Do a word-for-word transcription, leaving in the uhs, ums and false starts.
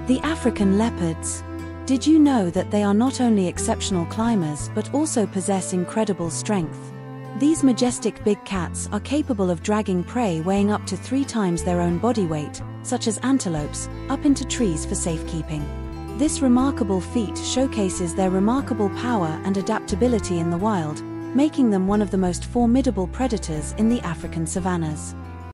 The African leopards. Did you know that they are not only exceptional climbers but also possess incredible strength? These majestic big cats are capable of dragging prey weighing up to three times their own body weight, such as antelopes, up into trees for safekeeping. This remarkable feat showcases their remarkable power and adaptability in the wild, making them one of the most formidable predators in the African savannas.